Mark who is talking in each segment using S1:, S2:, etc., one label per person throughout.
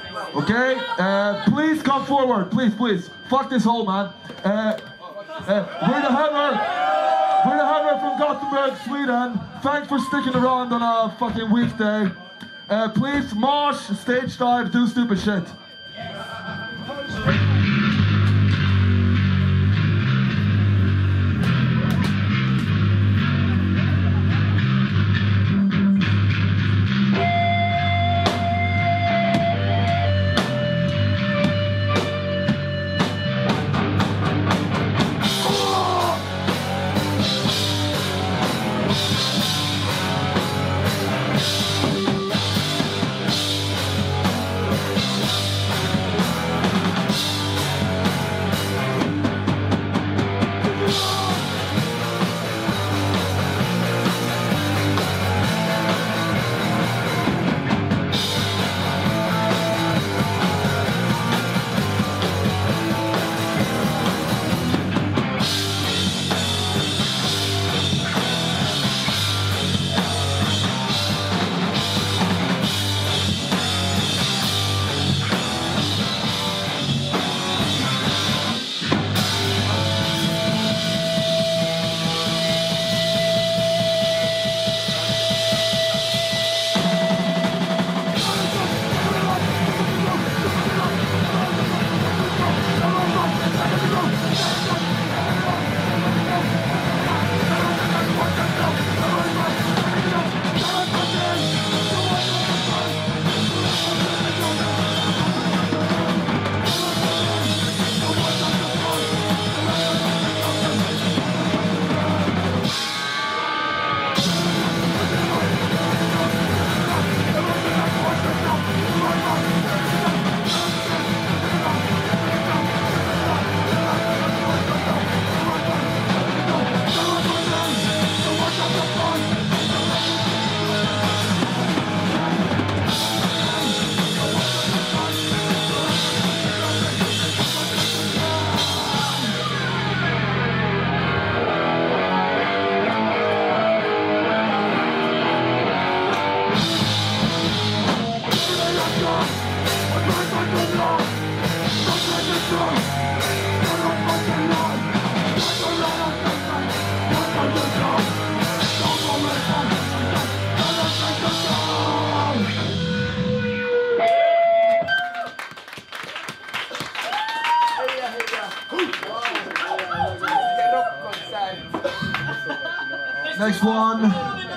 S1: Okay? Please come forward. Please. Fuck this hole, man. We're the Hammer. We're the Hammer from Gothenburg, Sweden. Thanks for sticking around on a fucking weekday. Please march, stage dive, do stupid shit. Next one.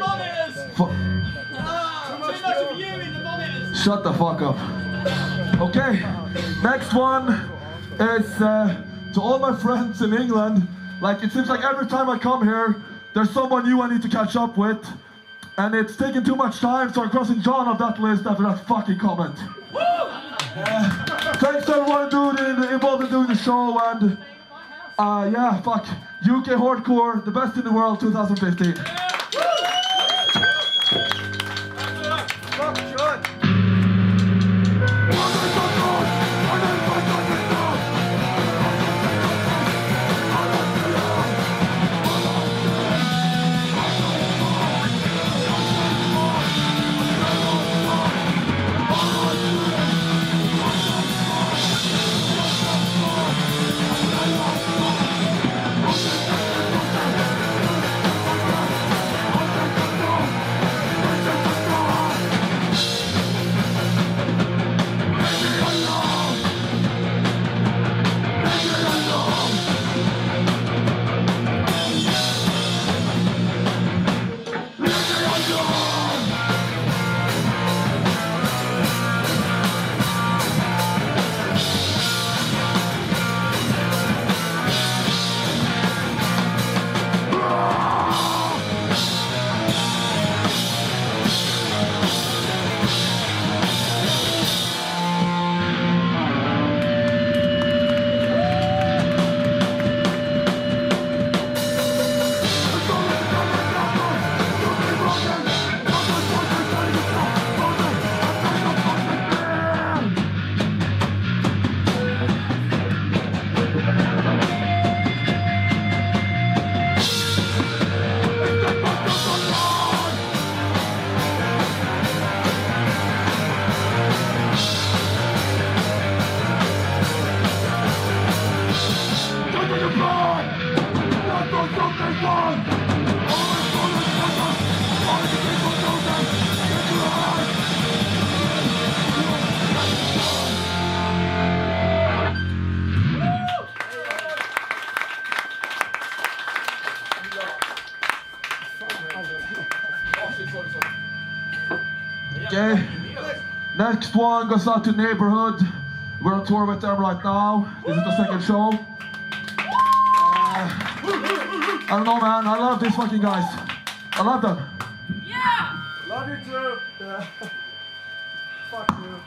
S1: Shut the fuck up. Okay, next one is to all my friends in England. Like, it seems like every time I come here, there's someone new I need to catch up with. And it's taking too much time, so I'm crossing John off that list after that fucking comment. Thanks to everyone involved in doing the show, and yeah, fuck. UK Hardcore, the best in the world, 2015. Fuck John. Okay. Next one goes out to Neighborhood. We're on tour with them right now. This is the second show. I don't know, man. I love these fucking guys. I love them.
S2: Yeah!
S3: Love you too. Yeah. Fuck you.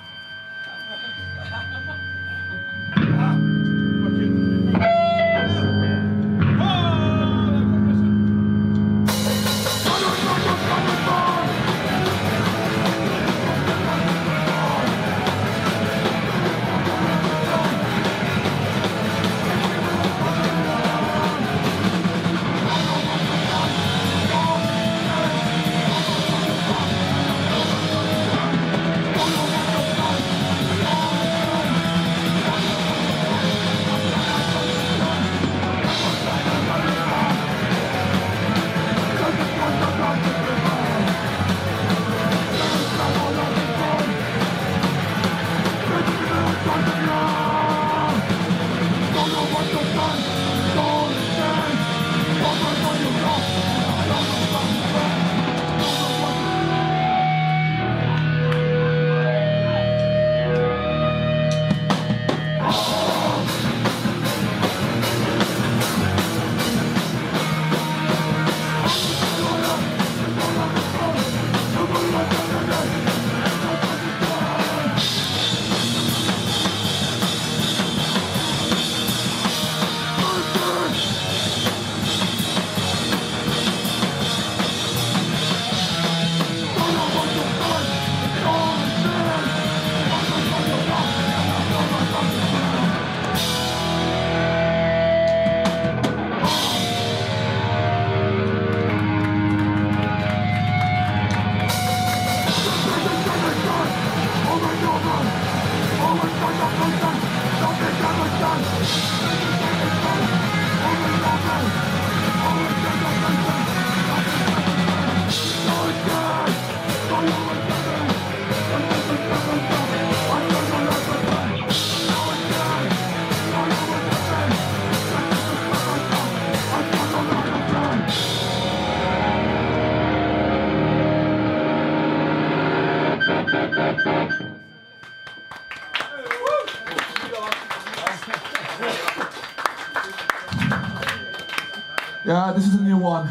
S1: Yeah, this is a new one.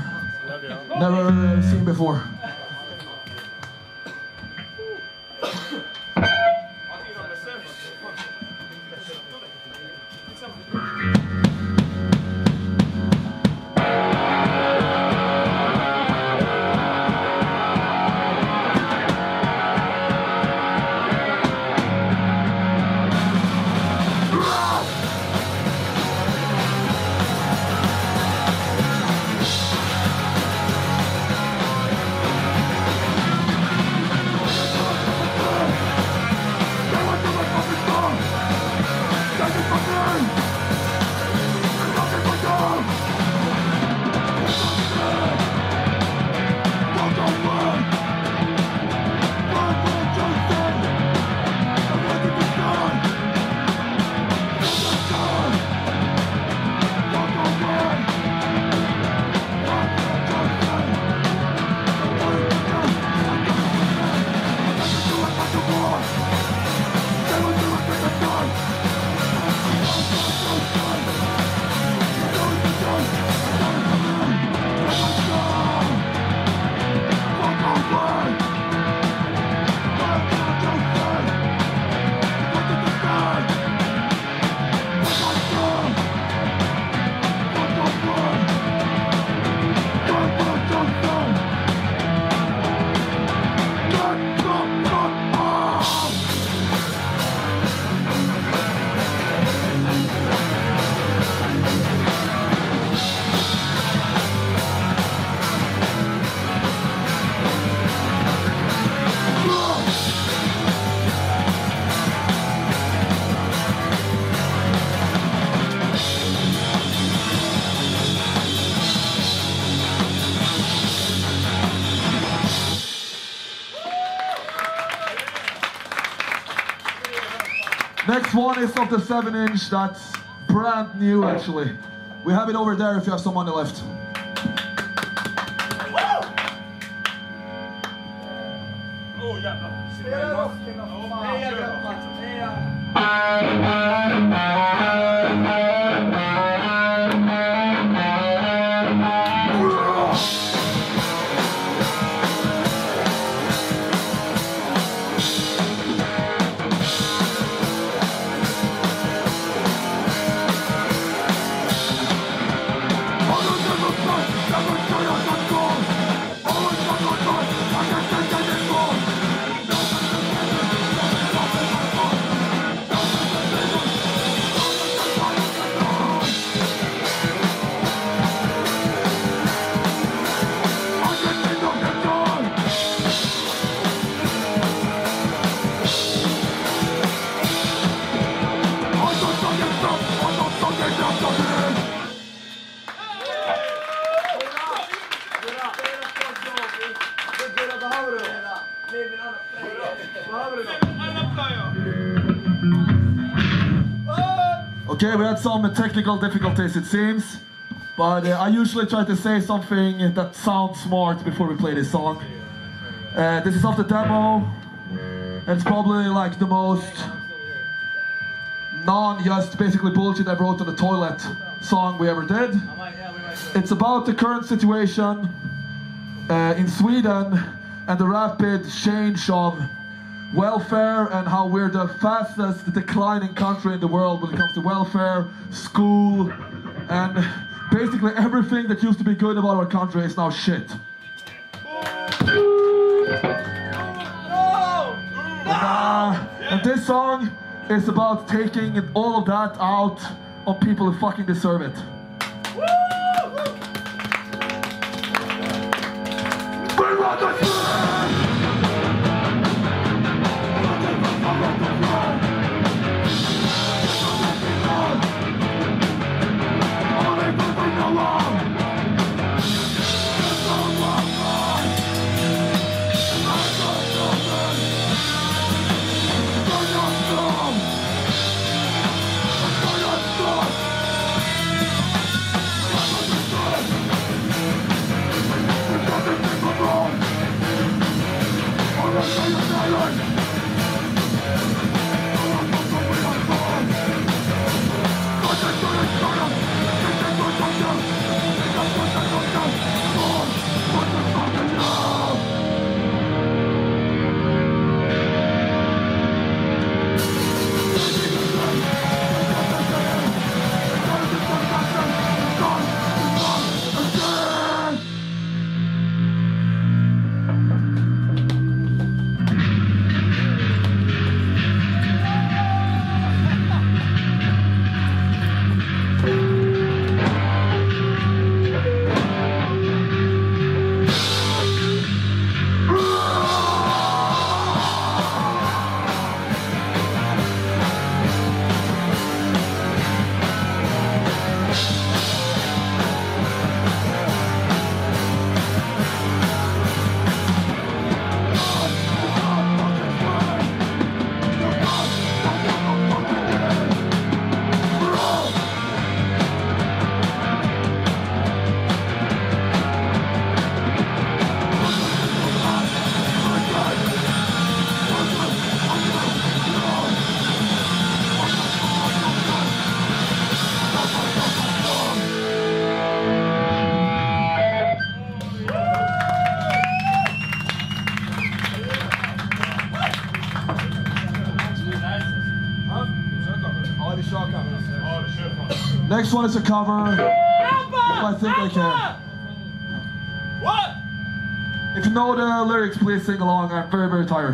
S1: Never seen before. Next one is of the 7-inch, that's brand new actually. We have it over there if you have some money left.
S3: Oh, yeah. Spela rocken då. Heja grabbar. Heja.
S1: Okay, we had some technical difficulties it seems, but I usually try to say something that sounds smart before we play this song. This is off the demo, and it's probably like the most just basically bullshit I wrote on the toilet song we ever did. It's about the current situation in Sweden and the rapid change of welfare and how we're the fastest declining country in the world when it comes to welfare, school, and basically everything that used to be good about our country is now shit. And this song is about taking all of that out on people who fucking deserve it. Next one is a cover. If I think I can.
S3: What?
S1: If you know the lyrics, please sing along. I'm very, very tired.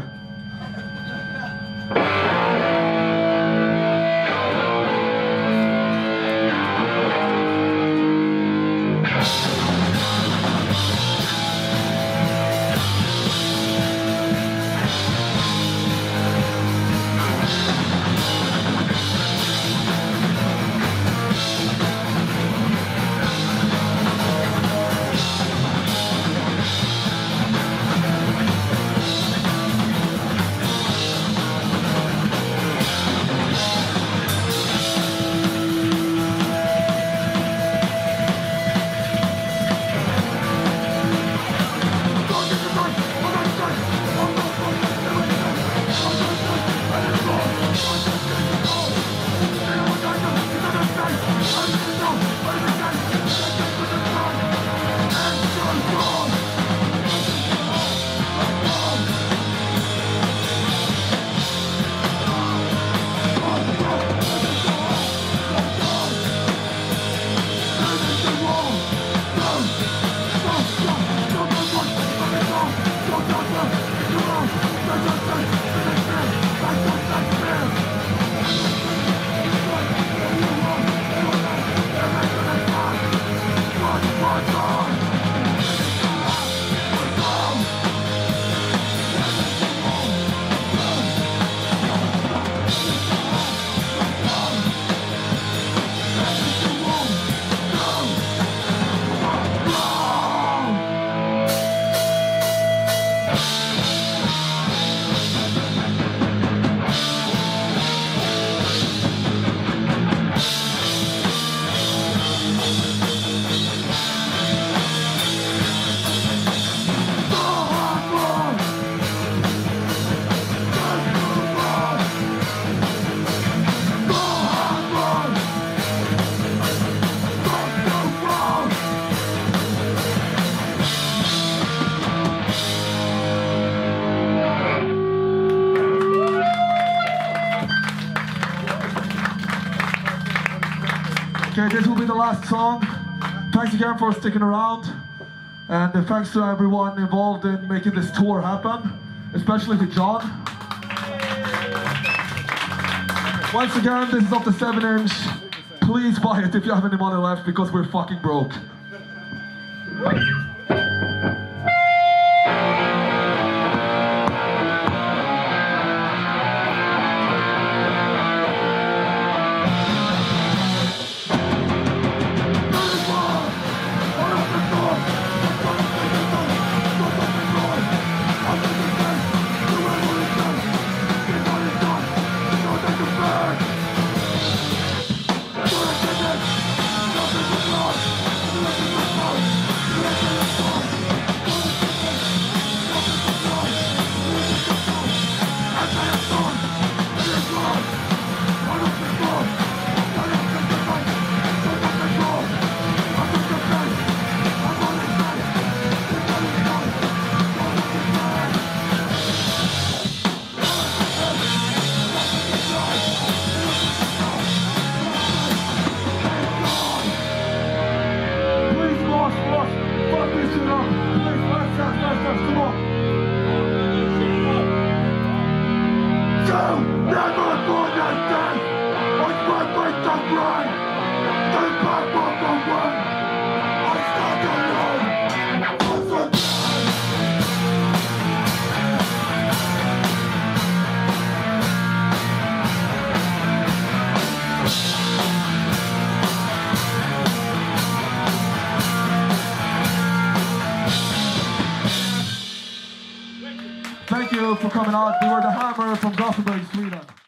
S1: last song. Thanks again for sticking around. And thanks to everyone involved in making this tour happen, especially to John. Once again, this is off the 7-inch. Please buy it if you have any money left, because we're fucking broke. Thank you for coming out. We were the Hammer from Gothenburg, Sweden.